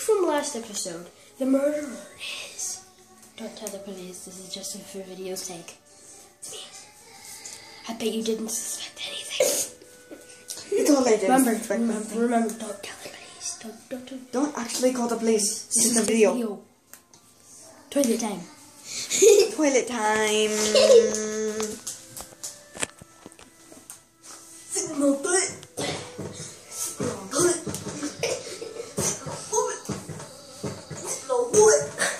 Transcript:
from last episode, the murderer is... Don't tell the police, this is just for video's sake. It's me. I bet you didn't suspect anything. It's all I did. Remember, don't tell the police. Don't actually call the police. This is a video. Toilet time. Toilet time. Signal butt. Signal butt. Signal butt.